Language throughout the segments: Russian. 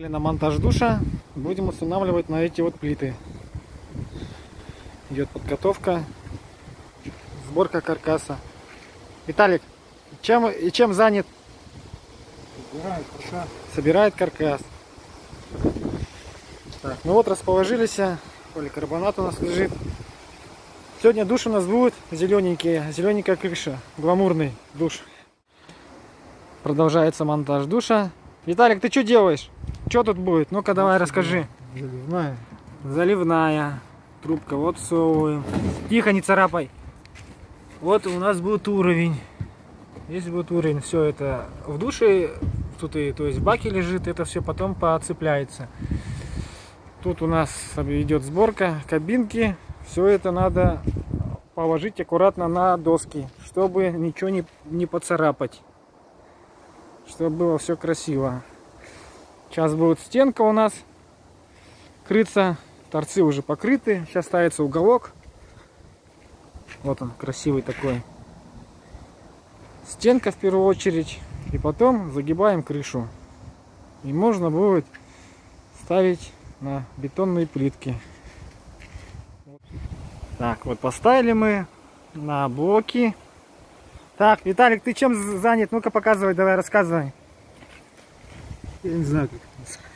На монтаж душа будем устанавливать на эти вот плиты. Идет подготовка, сборка каркаса. Виталик, чем занят? Собирает каркас. Так, ну вот расположились. Поликарбонат у нас лежит. Сегодня душ у нас будет зелененькая крыша, гламурный душ. Продолжается монтаж душа. Виталик, ты что делаешь? Что тут будет? Ну-ка давай расскажи. Заливная. Заливная. Трубка вот всовываем. Тихо, не царапай. Вот у нас будет уровень. Здесь будет уровень. Все это в душе, тут и, то есть в баке лежит, это все потом подцепляется. Тут у нас идет сборка кабинки. Все это надо положить аккуратно на доски, чтобы ничего не поцарапать. Чтобы было все красиво. Сейчас будет стенка у нас крыться. Торцы уже покрыты. Сейчас ставится уголок. Вот он, красивый такой. Стенка в первую очередь. И потом загибаем крышу. И можно будет ставить на бетонные плитки. Так, вот поставили мы на блоки. Так, Виталик, ты чем занят? Ну-ка показывай, давай рассказывай. Я не знаю, как.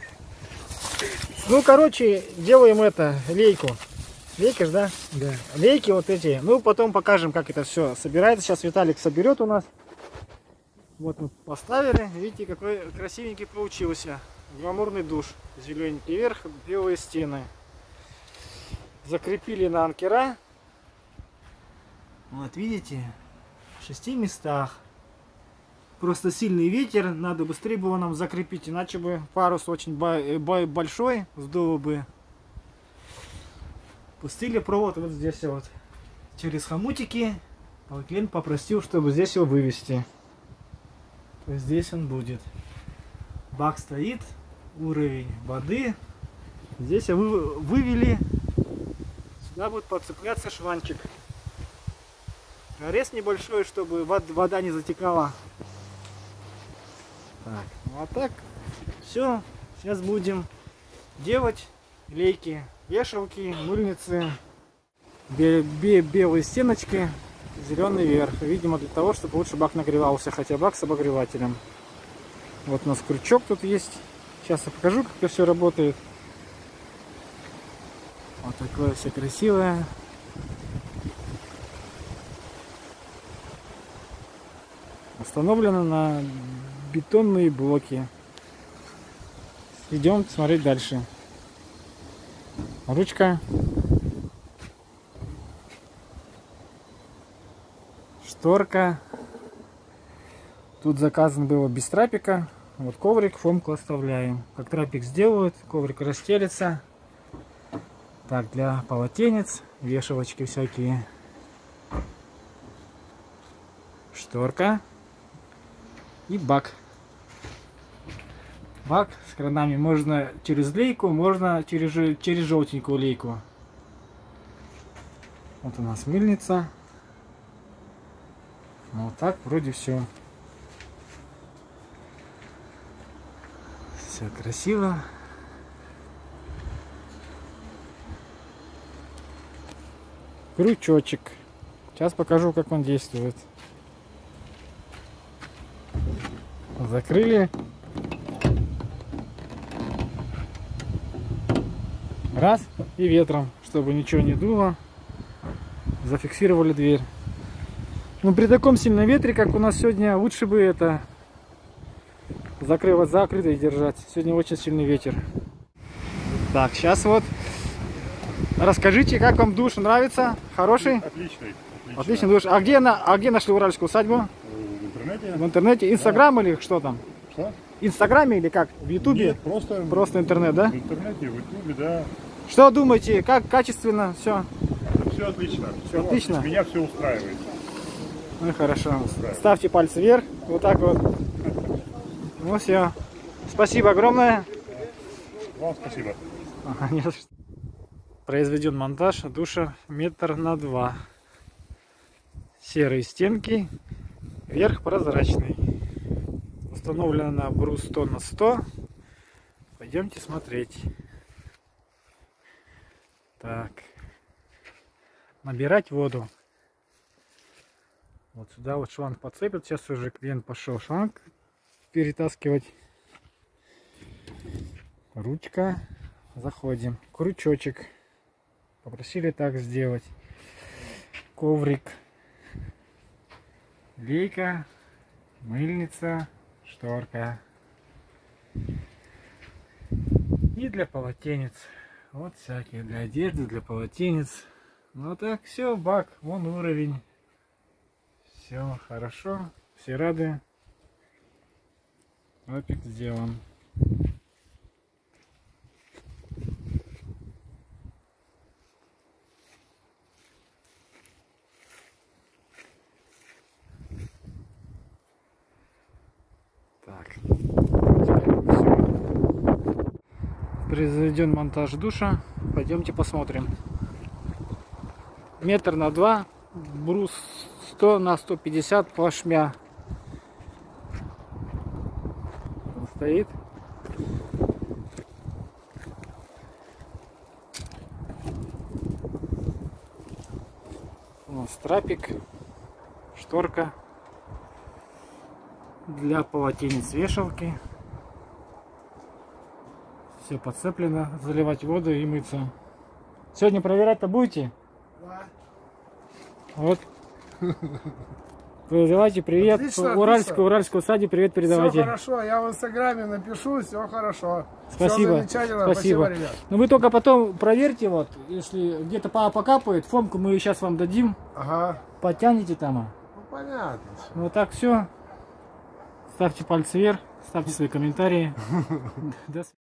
Ну, короче, делаем это, лейку. Лейка ж, да? Да. Лейки вот эти. Ну, потом покажем, как это все собирается. Сейчас Виталик соберет у нас. Вот мы поставили. Видите, какой красивенький получился. Гламурный душ. Зелененький верх, белые стены. Закрепили на анкера. Вот, видите? В 6 местах. Просто сильный ветер, надо быстрее было нам закрепить, иначе бы парус очень большой, сдуло бы. Пустили провод вот здесь вот через хомутики. Клиент попросил, чтобы здесь его вывести. То есть здесь он будет. Бак стоит, уровень воды. Здесь вывели. Сюда будет подцепляться шванчик. Нарез небольшой, чтобы вода не затекала. Так, ну а так все. Сейчас будем делать лейки, вешалки, мыльницы, белые стеночки, зеленый верх. Видимо, для того, чтобы лучше бак нагревался, хотя бак с обогревателем. Вот у нас крючок тут есть. Сейчас я покажу, как это все работает. Вот такое все красивое. Установлено на бетонные блоки. Идем смотреть дальше. Ручка. Шторка. Тут заказан было без трапика. Вот коврик, фомку оставляем. Как трапик сделают, коврик расстелится. Так, для полотенец, вешалочки всякие. Шторка. И бак. Бак с кранами можно через лейку, можно через желтенькую лейку. Вот у нас мыльница. Вот так вроде все. Все красиво. Крючочек. Сейчас покажу, как он действует. Закрыли. Раз. И ветром, чтобы ничего не дуло. Зафиксировали дверь. Но при таком сильном ветре, как у нас сегодня, лучше бы это закрытой держать. Сегодня очень сильный ветер. Так, сейчас вот расскажите, как вам душ, нравится? Хороший? Отличный. Отличный душ. А где нашли уральскую усадьбу? В интернете. В интернете? Инстаграм, да. Или что там? Что? В Инстаграме или как? В Ютубе? Нет, просто интернет, да? В интернете, в Ютубе, да. Что думаете, как качественно все? Все отлично. Все отлично? Меня все устраивает. Ну и хорошо. Ставьте пальцы вверх. Вот так вот. Ну все. Спасибо огромное. Вам спасибо. Произведен монтаж душа 1,2 метра. Серые стенки. Верх прозрачный. Установлено на брус 100 на 100. Пойдемте смотреть. Так. Набирать воду. Вот сюда вот шланг подцепит. Сейчас уже клиент пошел шланг перетаскивать. Ручка. Заходим. Крючочек. Попросили так сделать. Коврик. Лейка. Мыльница. Шторка. И для полотенец. Вот всякие. Для одежды, для полотенец. Ну так, все, бак. Вон уровень. Все хорошо. Все рады. Опик сделан. Так. Произведен монтаж душа. Пойдемте посмотрим. 1 на 2 метра, брус 100 на 150 плашмя. Он стоит. Вот страпик, шторка для полотенец, вешалки. Все подцеплено. Заливать воду и мыться. Сегодня проверять-то будете? Да. Вот. Передавайте привет. Отлично, Уральскому саде привет передавайте. Все хорошо, я в инстаграме напишу, все хорошо. Спасибо. Все замечательно, спасибо, ребят. Ну вы только потом проверьте, вот, если где-то покапает, фомку мы сейчас вам дадим. Ага. Потянете там. Ну понятно. Вот так все. Ставьте пальцы вверх, ставьте свои комментарии. До свидания.